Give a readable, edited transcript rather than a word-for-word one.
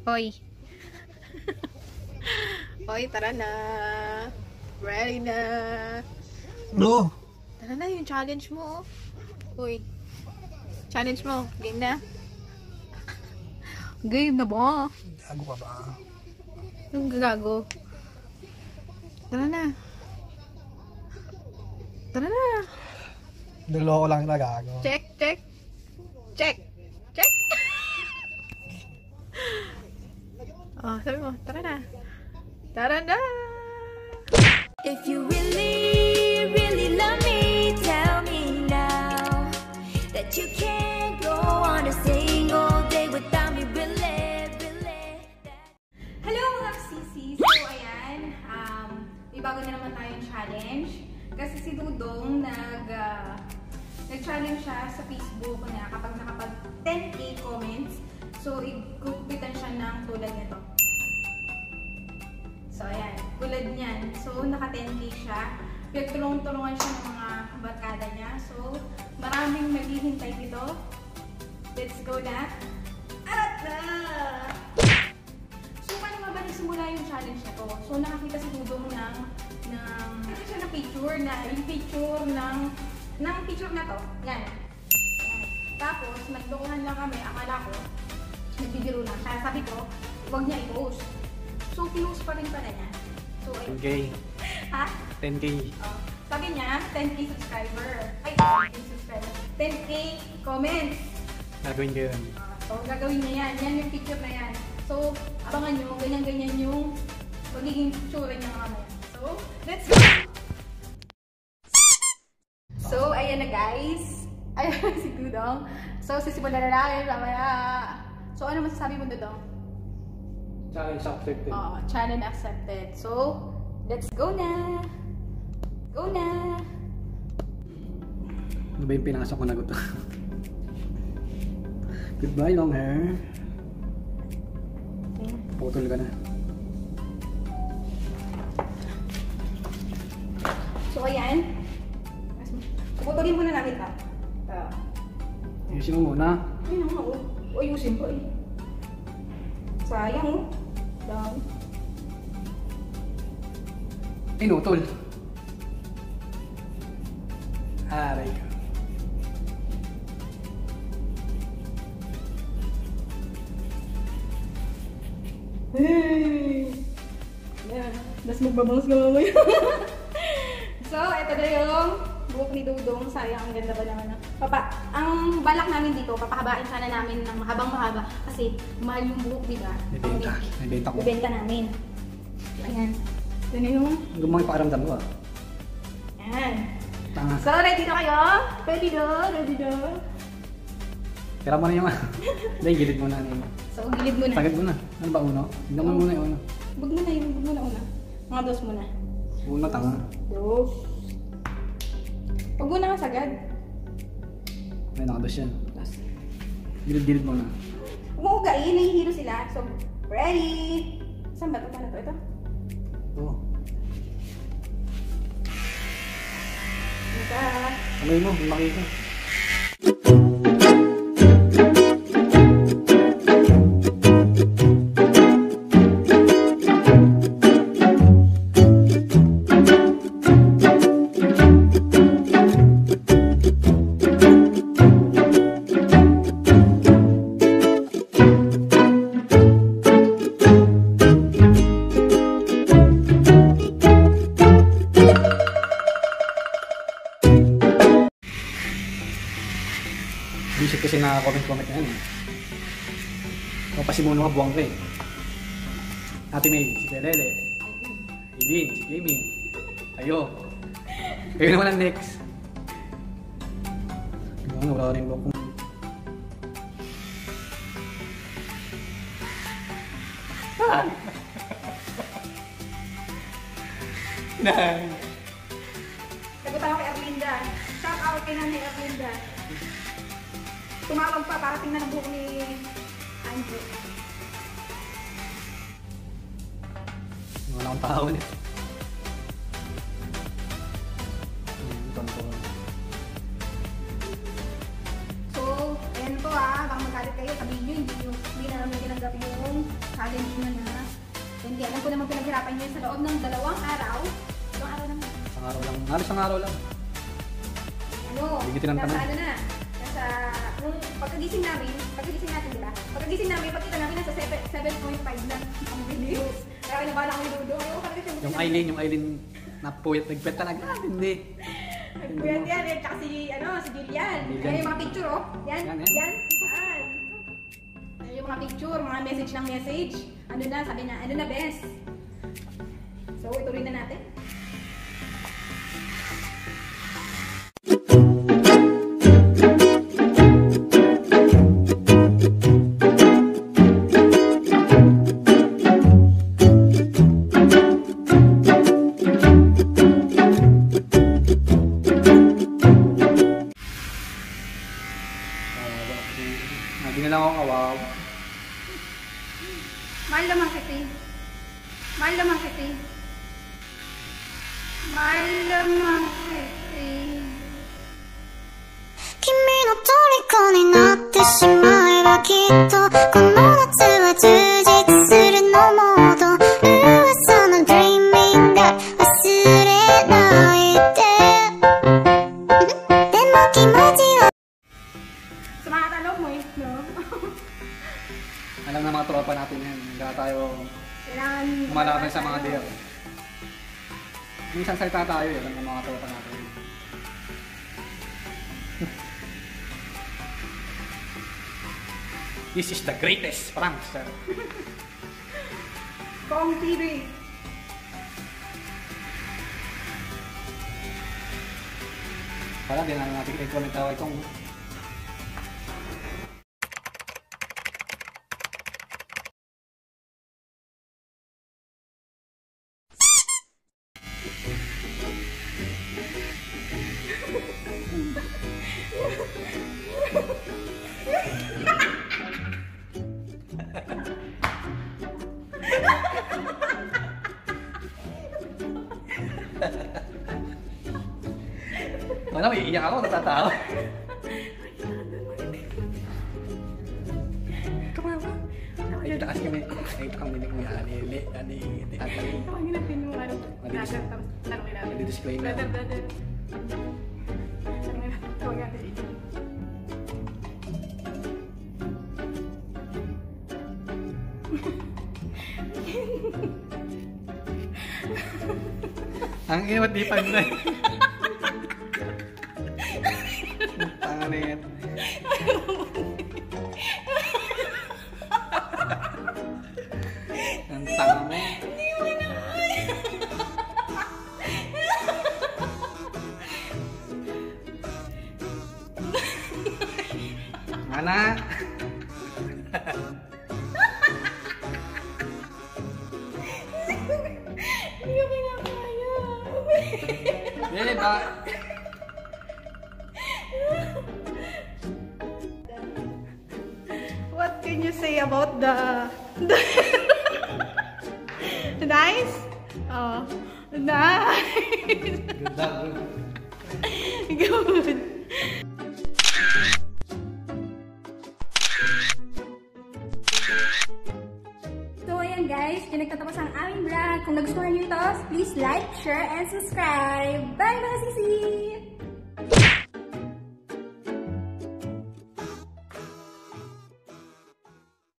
Oy. Oy, tara na. Ready na. No. Tara na yung challenge mo. Uy. Challenge mo. Game na? Game na ba? Gago ka ba? Yung gago. Tara na. Tara na. Niloko lang na gago. Check, check. Check. Check. Oh, sabi mo, tara na. Tara na. If you really, really love me, tell me now that you can't go on a single day without me, really, really. Hello mga sisi! So ayan, may bago na naman tayong challenge. Kasi si Dudong nag-challenge siya sa Facebook na kapag nakapag 10k comments, so igupitan siya ng tulad nito. So ayan, tulad niyan. So naka 10k siya. Pinagtulong-tulungan siya ng mga barkada niya. So maraming maghihintay dito. Let's go na! Arat na! So paano nga ba nagsimula yung challenge na to? So nakakita si Dudong ng picture na, yung picture ng picture na to. Yan. Tapos, nagdokohan lang kami, akala ko, nagbibiro lang siya. Sabi ko, huwag niya i-post. So, pinost pa rin pala niya. So, 10k. Ha? 10k. Oh. Sabi niya, 10k subscriber. Ay, 10k subscriber. 10k comments. Gagawin ko yun. So, gagawin niya yan. Yan yung picture na yan. So, abangan nyo, ganyan-ganyan yung magiging picture niya mamaya. So, let's go! So, ayan na guys. Ayan si Dudong. So, sisimulan na namin mamaya. So, ano masasabi mo, Dudong? Challenge accepted. Oh, challenge accepted. So, let's go na! Go na! Ano ba yung pinasok ko na gusto? Goodbye, long hair. Putol ka na. So, ayan. Puputulin muna namin ito. Ayusin mo muna. Ayun nga, oh. Ayusin ko eh. Sayang, oh. Down. Pinutol. Aray ka. Hey! Yeah. Tapos magbabangs ka mamaya. So, ito na yung buhok ni Dudong. Sayang, ang ganda pa naman. Ang balak namin dito, papahabain sana namin ng habang mahaba. Kasi mahal yung buhok, diba? Bibenta. Bibenta ko. Bibenta namin. Ayan. Ito na yung... Gumang pakiramdam ko ah. Ayan. Tanga. So, ready na kayo? Ready na? Ready na? Tira mo na yung hindi, gilid mo na. So, gilid muna. Sagad mo na. Ano ba uno? Tignan mo muna yung uno. Wag mo na yun. Wag mo na una. Mga dos muna. Uno, tanga. Dos. Wag mo na sagad. May nakados yan. Dos. Gilid-gilid mo na. Huwag mo ugain. Nahihilo sila. So, ready? Saan ba ito? Paano ito? Ito? Oo. Ito. Kamay mo, makita. Visit kasi na-comment na yan eh. O pasimuno ka buwang ka eh. Ate May, si Pelele. Eileen, si Jamie. Ayo. Kayo naman ang next. Wala rin buwang ko. Sagot ako kay Erlinda. Shout out kay Nanay Erlinda. Tumawag pa para tingnan ang buhok ni Andrew. Wala akong tao ulit. So, ayan po baka magalit kayo, sabihin nyo, hindi na namin tinanggap yung challenge nyo na. Hindi, alam ko naman pinaghirapan nyo sa loob ng 2 araw. 2 araw naman. Isang araw lang. Halos isang araw lang. Ano? Bigitin ang tanong. Nasa ano na? Nasa, nung pagkagising natin, di ba? Pagkagising namin, pagkita namin nasa 7.5 na. Ang bilis. Kaya nabala ko yung dudo. Yung Eileen na puyat, nagpet talaga. Hindi. Nagpuyat yan eh. Tsaka si Julian. Kaya yung mga picture, oh. Yan. Yan, Yan. Yung mga picture, mga message ng message. Ano na, sabi na, ano na best. So, ituloy na natin. Hindi na lang ako kawaw. Mahal naman kita. Mahal naman kita. Mahal naman kita. 君の虜になってしまえばきっとこの夏は充実するのもと噂の dreaming が忘れないででも気持ちは Sa mga tanong mo eh, no? Alam na mga tropa natin yan. Hindi tayo Kailangan malaban sa mga deal. Minsan salita tayo eh. Alam ng mga tropa natin. This is the greatest prankster. Kong TV. Parang din natin i-comment tawa itong wala, may iiyak ako, natatawa. Tumawa. Ay, taas kami. Ay, kami ni Kuya Anili. Anili. Tawagin natin yung ano. Mali-display na. Brother. Tawagin natin. Ang iwat di pa na. Tangan na yan. Ang tanga mo. Mana? Hindi ko kinakaya. Hindi ba? What can you say about the nice? Oh, nice. Good. So ayan guys, yan nagtatapos ang aming vlog. Kung nagustuhan nyo ito, please like, share, and subscribe. Bye mga sisi!